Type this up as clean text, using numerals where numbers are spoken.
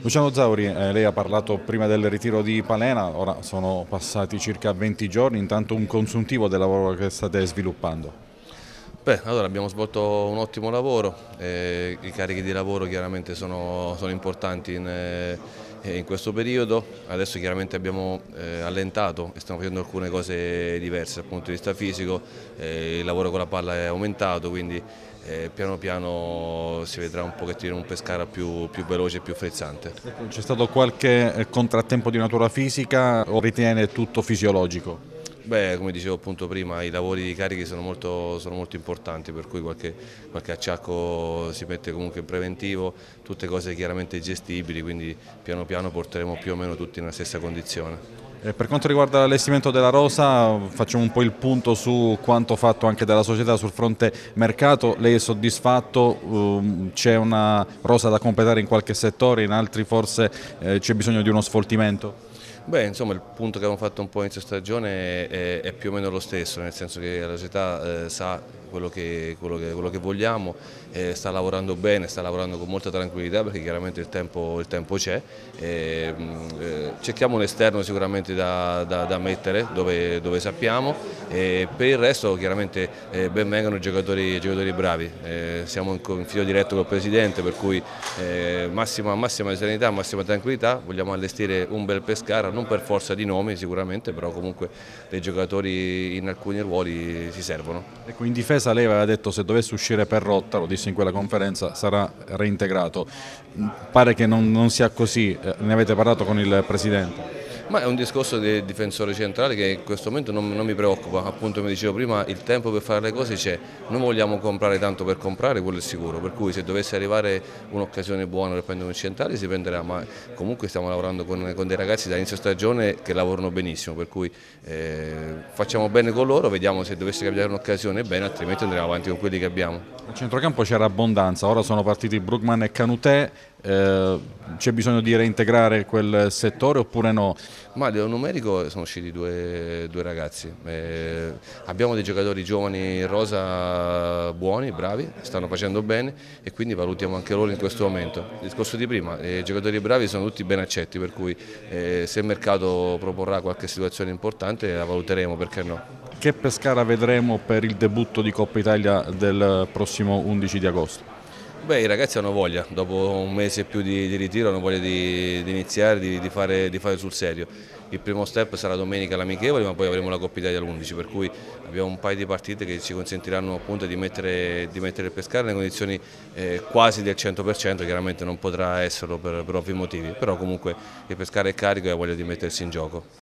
Luciano Zauri, lei ha parlato prima del ritiro di Palena, ora sono passati circa 20 giorni, intanto un consuntivo del lavoro che state sviluppando. Beh, allora abbiamo svolto un ottimo lavoro, i carichi di lavoro chiaramente sono importanti in questo periodo, adesso chiaramente abbiamo allentato e stiamo facendo alcune cose diverse dal punto di vista fisico, il lavoro con la palla è aumentato, quindi piano piano si vedrà un pochettino un Pescara più veloce e più frizzante. Ecco, c'è stato qualche contrattempo di natura fisica o ritiene tutto fisiologico? Beh, come dicevo appunto prima, i lavori di carichi sono molto importanti, per cui qualche acciacco si mette comunque in preventivo, tutte cose chiaramente gestibili, quindi piano piano porteremo più o meno tutti nella stessa condizione. Per quanto riguarda l'allestimento della rosa, facciamo un po' il punto su quanto fatto anche dalla società sul fronte mercato. Lei è soddisfatto? C'è una rosa da completare in qualche settore, in altri forse c'è bisogno di uno sfoltimento? Beh, insomma, il punto che abbiamo fatto un po' inizio stagione è più o meno lo stesso, nel senso che la società sa quello che vogliamo, sta lavorando bene, sta lavorando con molta tranquillità perché chiaramente il tempo c'è. Cerchiamo un esterno sicuramente da mettere dove sappiamo, e per il resto chiaramente ben vengano i giocatori bravi. Siamo in filo diretto col Presidente, per cui massima serenità, massima tranquillità, vogliamo allestire un bel Pescara, non per forza di nomi sicuramente, però comunque dei giocatori in alcuni ruoli si servono. Ecco, in difesa lei aveva detto se dovesse uscire per rotta, lo disse in quella conferenza, sarà reintegrato. Pare che non sia così, ne avete parlato con il Presidente? Ma è un discorso del difensore centrale che in questo momento non mi preoccupa, appunto come dicevo prima il tempo per fare le cose c'è, non vogliamo comprare tanto per comprare, quello è sicuro, per cui se dovesse arrivare un'occasione buona per prendere un centrale si prenderà, ma comunque stiamo lavorando con dei ragazzi da inizio stagione che lavorano benissimo, per cui facciamo bene con loro, vediamo se dovesse capitare un'occasione bene, altrimenti andremo avanti con quelli che abbiamo. A centrocampo c'era abbondanza, ora sono partiti Brugman e Canutè, c'è bisogno di reintegrare quel settore oppure no? Ma a livello numerico sono usciti due ragazzi, abbiamo dei giocatori giovani in rosa buoni, bravi, stanno facendo bene e quindi valutiamo anche loro in questo momento. Il discorso di prima, i giocatori bravi sono tutti ben accetti, per cui se il mercato proporrà qualche situazione importante la valuteremo, perché no? Che Pescara vedremo per il debutto di Coppa Italia del prossimo 11 di agosto? Beh, i ragazzi hanno voglia, dopo un mese e più di ritiro hanno voglia di iniziare, di fare sul serio. Il primo step sarà domenica l'amichevole, ma poi avremo la Coppa Italia l'11, per cui abbiamo un paio di partite che ci consentiranno appunto di mettere il Pescara nelle condizioni quasi del 100%, chiaramente non potrà esserlo per ovvi motivi, però comunque il Pescara è carico e ha voglia di mettersi in gioco.